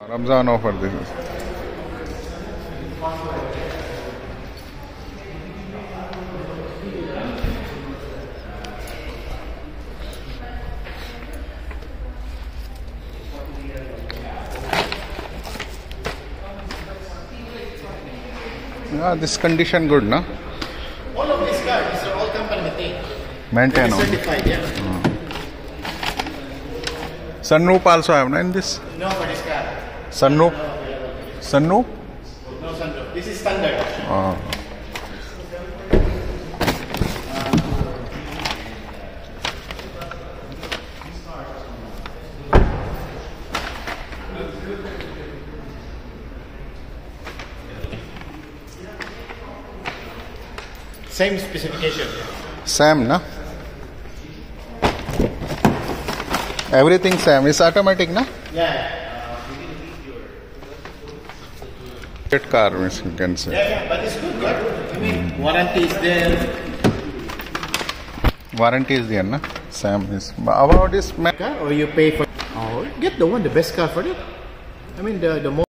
Ramzan offer this is. This condition good, no? All of these cars are all company maintained. Certified, yeah. Sunroof also have, no, in this? No, for this car. Sunroof? Sunroof? No sunroof. This is standard. Same specification. Same, na? Everything same. It's automatic, na? Yeah. Car, you can say. Yeah, but it's good, right? I mean, warranty is there. Warranty is there, na? Same is. About this Car, or you pay for. Oh, get the best car for it. I mean, the most.